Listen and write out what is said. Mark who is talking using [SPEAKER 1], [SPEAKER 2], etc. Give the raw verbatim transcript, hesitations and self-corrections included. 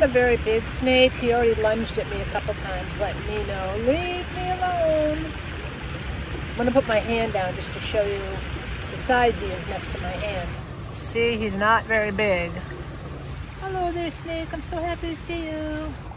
[SPEAKER 1] A very big snake. He already lunged at me a couple times, letting me know, leave me alone. I'm going to put my hand down just to show you the size he is next to my hand. See, he's not very big. Hello there, snake. I'm so happy to see you.